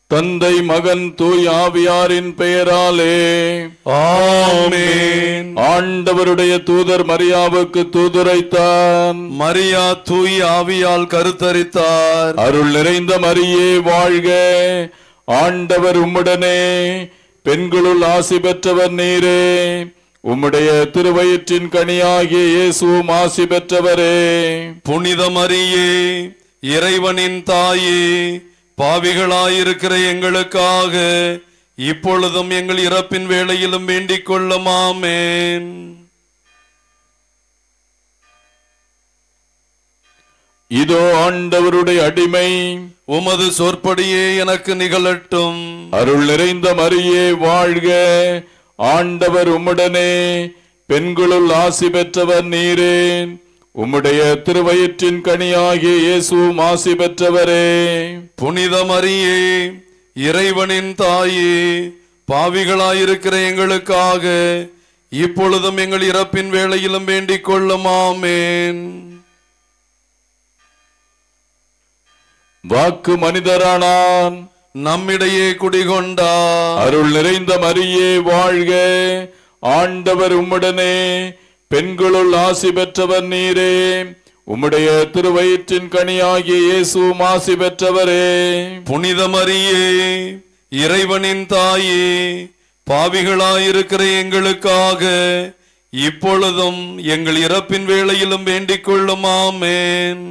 தந்தை மகன் தூய் ஆவியாரின் பெயராலே ஆமென். ஆண்டவருடைய தூதர் மரியாவுக்கு தூதுரைத்தான். மரியா தூய் ஆவியால் கருத்தரித்தார். அருள் நிறைந்த மரியே வாழ்க, ஆண்டவர் உம்முடனே, பெண்களுள் ஆசி பெற்றவர் நீரே, உம்முடைய திருவயிற்றின் கனியாகிய இயேசுவும் ஆசி பெற்றவரே. புனித மரியே, இறைவனின் தாயே, பாவிகளாயிருக்கிற எங்களுக்காக இப்பொழுதும் எங்கள் இறப்பின் வேளையிலும் வேண்டிக் கொள்ளும். ஆமென். இதோ ஆண்டவருடைய அடிமை, உமது சொற்படியே எனக்கு நிகழட்டும். அருள் நிறைந்த மரியே வாழ்க, ஆண்டவர் உம்முடனே, பெண்களுள் ஆசி பெற்றவர் நீரே, உம்முடைய திருவயிற்றின் கனியாகிய இயேசுவும் ஆசி பெற்றவரே. புனித மரியே, இறைவனின் தாயே, பாவிகளாயிருக்கிற எங்களுக்காக இப்பொழுதும் எங்கள் இறப்பின் வேளையிலும் வேண்டிக் கொள்ளும். ஆமென். வாக்கு மனிதரானான், நம்மிடையே குடிகொண்டார். அருள் நிறைந்த மரியே வாழ்க, ஆண்டவர் உம்முடனே, பெண்களுள் ஆசி பெற்றவர் நீரே, உம்முடைய திருவயிற்றின் கனியாகிய இயேசுவும் ஆசி பெற்றவரே. புனித மரியே, இறைவனின் தாயே, பாவிகளாயிருக்கிற எங்களுக்காக இப்பொழுதும் எங்கள் இறப்பின் வேளையிலும் வேண்டிக் கொள்ளும். ஆமென்.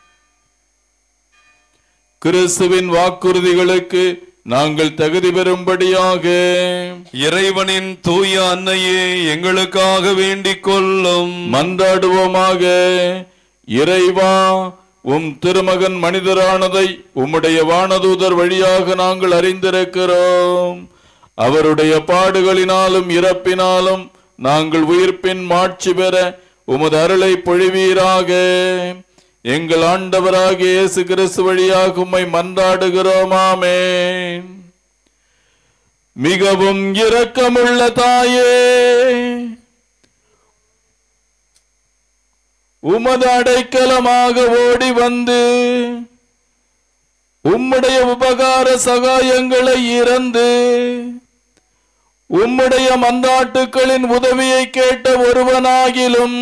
கிறிஸ்துவின் வாக்குறுதிகளுக்கு நாங்கள் தகுதி பெறும்படியாக இறைவனின் தூய அன்னையே, எங்களுக்காக வேண்டிக் கொள்ளும். மன்றாடுவோமாக. இறைவா, உம் திருமகன் மனிதரானதை உம்முடைய வானதூதர் வழியாக நாங்கள் அறிந்திருக்கிறோம். அவருடைய பாடுகளினாலும் இறப்பினாலும் நாங்கள் உயிர்ப்பின் மாட்சி பெற உமது அருளை பொழிவீராக. எங்கள் ஆண்டவராகிய இயேசு கிறிஸ்து வழியாக உம்மை மன்றாடுகிறோம். ஆமென். மிகவும் இரக்கமுள்ள தாயே, உமது அடைக்கலமாக ஓடி வந்து உம்முடைய உபகார சகாயங்களை இறந்து உம்முடைய மன்றாட்டுக்களின் உதவியை கேட்ட ஒருவனாகிலும்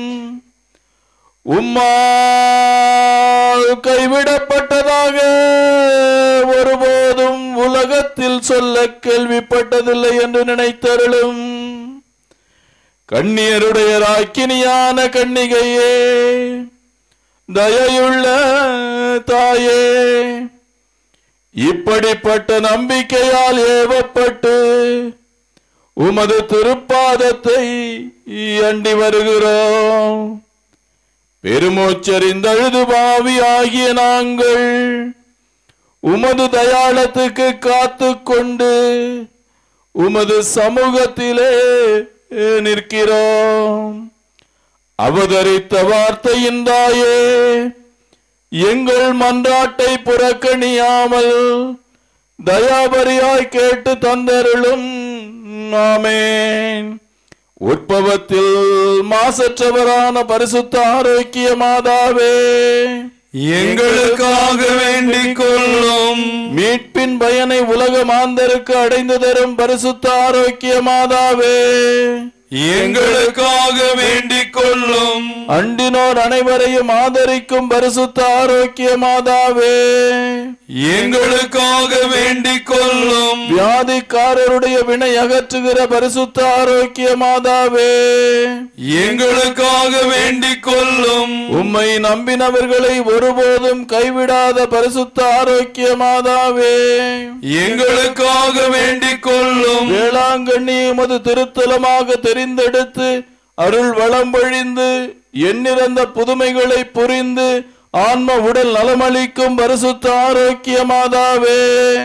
உம்மால் கைவிடப்பட்டதாக ஒருபோதும் உலகத்தில் சொல்ல கேள்விப்பட்டதில்லை என்று நினைத்தருளும். கண்ணியருடைய ராக்கினியான கன்னிகையே, தயையுள்ள தாயே, இப்படிப்பட்ட நம்பிக்கையால் ஏவப்பட்டு உமது திருப்பாதத்தை அண்டி வருகிறோம். பெருமூச்சறிந்தழுது பாவி ஆகிய நாங்கள் உமது தயாளத்துக்கு காத்து கொண்டு உமது சமூகத்திலே நிற்கிறோம். அவதரித்த வார்த்தையின் தாயே, எங்கள் மன்றாட்டை புறக்கணியாமல் தயாபரியாய் கேட்டு தந்தருளும். ஆமென். உற்பவத்தில் மாசற்றவரான பரிசுத்த ஆரோக்கிய மாதாவே, எங்களுக்காக வேண்டிக் கொள்ளும். மீட்பின் பயனை உலக மாந்தருக்கு அடைந்து தரும் பரிசுத்த ஆரோக்கிய மாதாவே, எங்களுக்காக வேண்டிக் கொள்ளும். அண்டினோர் அனைவரையும் ஆதரிக்கும் பரிசுத்த ஆரோக்கிய மாதாவே, எங்களுக்காக வேண்டிக் கொள்ளும். வியாதிக்காரருடைய வினை அகற்றுகிற பரிசுத்த ஆரோக்கிய மாதாவே, எங்களுக்காக வேண்டிக் கொள்ளும். உம்மை நம்பினவர்களை ஒருபோதும் கைவிடாத பரிசுத்த ஆரோக்கிய மாதாவே, எங்களுக்காக வேண்டிக் கொள்ளும். வேளாங்கண்ணி உமது திருத்தலமாக தெரிந்தெடுத்து அருள் வளம் பொழிந்து எண்ணிறந்த புதுமைகளை புரிந்து ஆன்ம உடல் நலமளிக்கும் பரிசுத்த ஆரோக்கிய மாதாவே,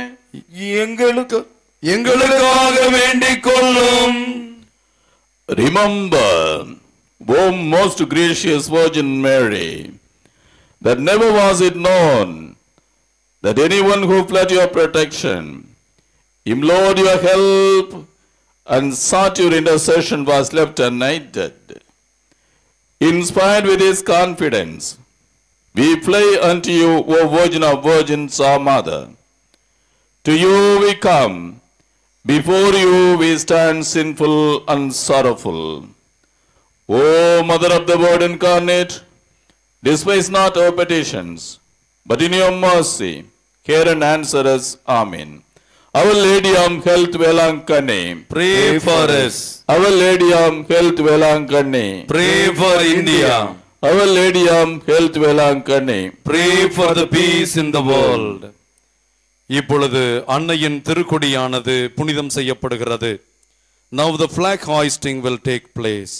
எங்களுக்காக வேண்டிக் கொள்ளும். Remember, O most gracious Virgin Mary, that never was it known that anyone who fled your protection, implored your help, and sought your intercession was left united. Inspired with this confidence, we fly unto you, O Virgin of Virgins, our Mother, To you we come, before you we stand sinful and sorrowful. O Mother of the Word incarnate, despise not our petitions, but in your mercy, hear and answer us. Amen. Our Lady of Health Velankane, Pray for us. Our Lady of Health Velankane, Pray for India. Our Lady of Health Velankane, Pray for the peace in the world. இப்பொழுது அன்னையின் திருக்கொடியானது புனிதம் செய்யப்படுகிறது. Now the flag hoisting will take place.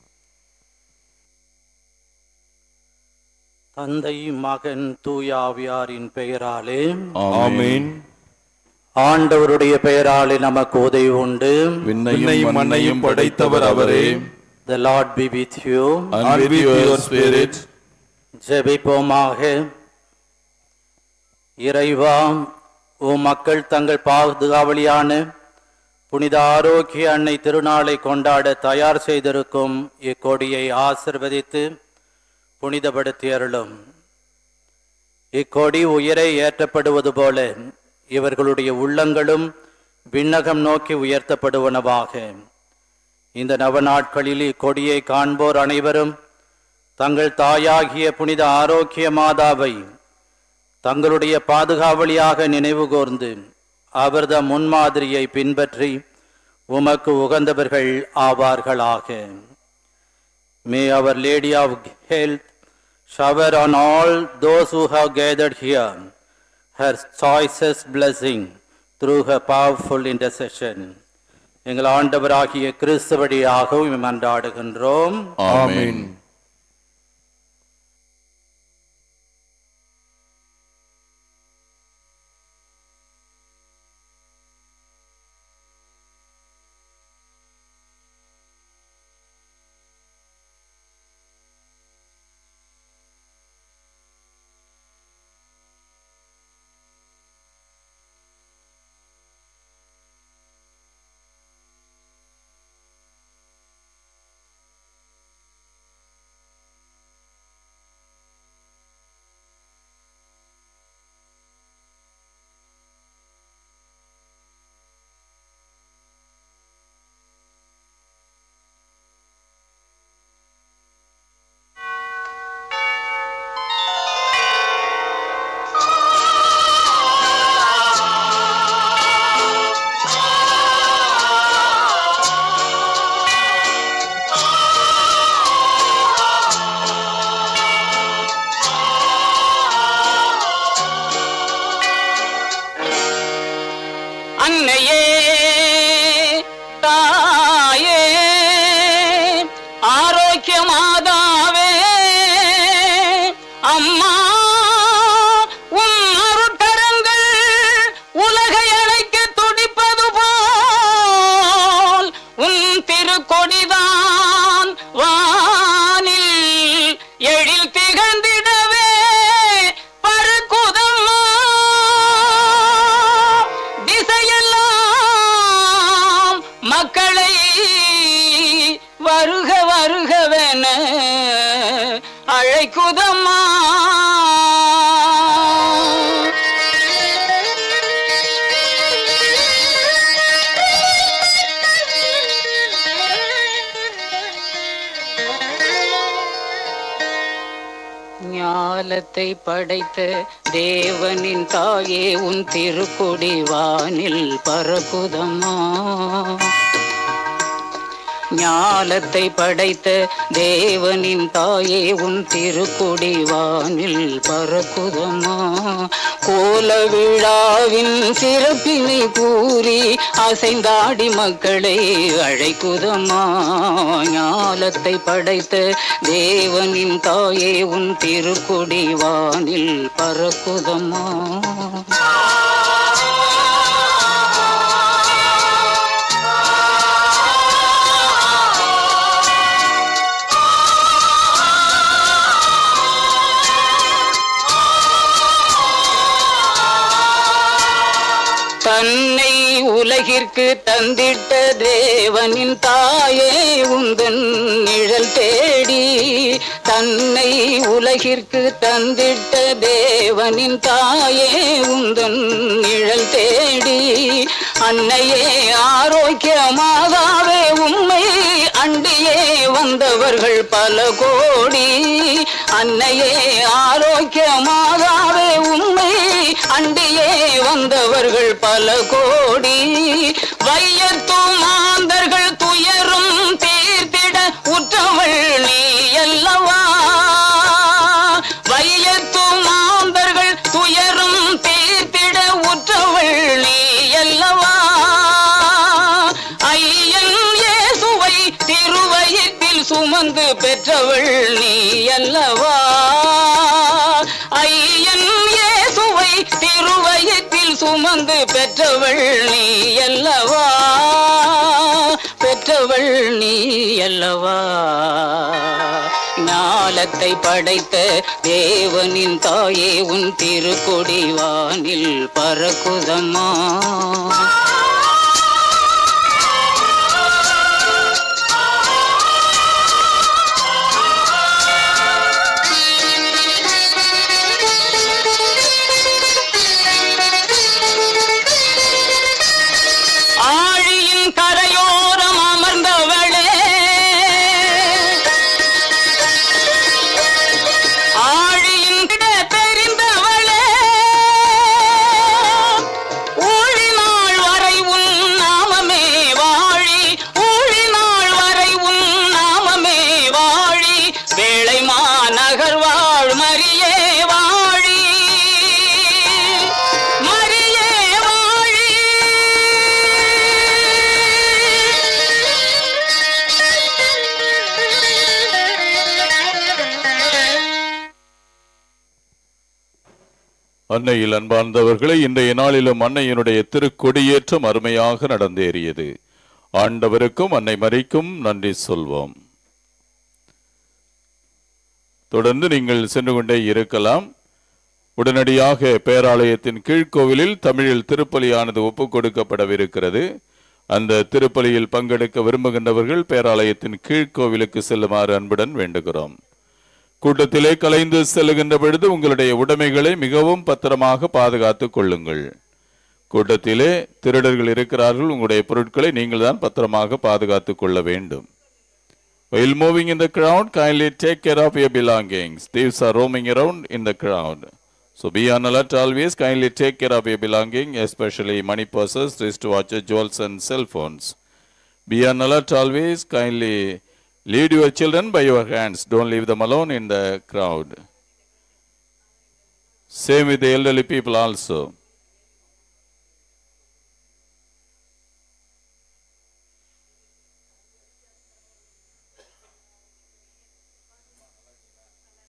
தந்தை மகன் தூய ஆவியாரின் பெயராலே ஆமென். ஆண்டவருடைய பெயராலே நமக்கு உதவி உண்டு. விண்ணையும் மண்ணையும் படைத்தவர் அவரே. The Lord be with you. And with your spirit. ஜெபிப்போமாக. இறைவா, உம் மக்கள் தங்கள் பாதுகாவலியான புனித ஆரோக்கிய அன்னை திருநாளை கொண்டாட தயார் செய்திருக்கும் இக்கொடியை ஆசிர்வதித்து புனிதப்படுத்தி அருளும். இக்கொடி உயர ஏற்றப்படுவது போல இவர்களுடைய உள்ளங்களும் விண்ணகம் நோக்கி உயர்த்தப்படுவனவாக. இந்த நவநாட்களில் இக்கொடியை காண்போர் அனைவரும் தங்கள் தாயாகிய புனித ஆரோக்கிய மாதாவை தங்களுடைய பாதுகாவலியாக நினைவு கூர்ந்து அவர்தம் முன்மாதிரியை பின்பற்றி உமக்கு உகந்தவர்கள் ஆவார்களாக. May Our Lady of Health shower on all those who have gathered here her choicest blessing through her powerful intercession. எங்கள் ஆண்டவராகிய கிறிஸ்து வழியாக மன்றாடுகின்றோம். ஆமென். அன்னையே தாயே ஆரோக்கிய மாதாவே அம்மா உன் அருட்கரங்கள் உலகை அழைக்க துடிப்பது போல் உன் திருக்கொடிதான் வானில் எழில் திகழ்ந்திடவே பறக்குதம்மா. திசையெல்லாம் மக்களை வருக வருகவென அழைக்குதம்மா. ஞாலத்தை படைத்த தேவனின் தாயே உன் திருக்கொடி வானில் பறக்குதம்மா. ஞாலத்தை படைத்த தேவனின் தாயே உன் திருக்கொடி வானில் பறக்குதம்மா. கோல விழாவின் சிறப்பினை கூறி அசைந்தாடி மக்களை அழைக்குதம்மா. ஞாலத்தை படைத்த தேவனின் தாயே உன் திருக்கொடி வானில் பறக்குதம்மா. தன்னை உலகிற்கு தந்திட்ட தேவனின் தாயே உந்தன் நிழல் தேடி தன்னை உலகிற்கு தந்திட்ட தேவனின் தாயே உந்தன் நிழல் தேடி அன்னையே ஆரோக்கியமாகவே உம்மை அண்டியே வந்தவர்கள் பல கோடி அன்னையே ஆரோக்கியமாகவே உம்மை அண்டியே வந்தவர்கள் பல கோடி வையத்து மாந்தர்கள் துயரும் தீர்த்திட உற்றவள் நீ அல்லவா வையத்து மாந்தர்கள் துயரும் தீர்த்திட உற்றவள் நீ அல்லவா ஐயன் இயேசுவை திருவயிற்றில் சுமந்து பெற்றவள் நீ அல்லவா ஐயன் இயேசுவை திருவயிற்றில் சுமந்து பெற்றவள் நீ அல்லவா பெற்றவள் நீ அல்லவா ஞாலத்தை படைத்த தேவனின் தாயே உன் திருக்கொடி வானில் பறக்குதம்மா அன்னையில் அன்பார்ந்தவர்களை இன்றைய நாளிலும் அன்னையினுடைய திருக்கொடியேற்றம் அருமையாக நடந்தேறியது. ஆண்டவருக்கும் அன்னை மரிக்கும் நன்றி சொல்வோம். தொடர்ந்து நீங்கள் சென்று கொண்டே இருக்கலாம். உடனடியாக பேராலயத்தின் கீழ்கோவிலில் தமிழில் திருப்பலியானது ஒப்புக் கொடுக்கப்படவிருக்கிறது. அந்த திருப்பலியில் பங்கெடுக்க விரும்புகின்றவர்கள் பேராலயத்தின் கீழ்கோவிலுக்கு செல்லுமாறு அன்புடன் வேண்டுகிறோம். கூட்டத்திலே கலைந்து செல்லுகின்ற பொழுது உங்களுடைய உடைமைகளை மிகவும் பத்திரமாக பாதுகாத்துக் கொள்ளுங்கள். கூட்டத்திலே திருடர்கள் இருக்கிறார்கள். உங்களுடைய பொருட்களை நீங்கள் தான் பத்திரமாக பாதுகாத்துக் கொள்ள வேண்டும். While moving in the crowd, kindly take care of your belongings. Thieves are roaming around in the crowd. So be on alert always. Kindly take care of your belongings, especially money purses, wristwatches, jewels and cell phones. Be on alert always. Kindly lead your children by your hands. Don't leave them alone in the crowd. Same with the elderly people also.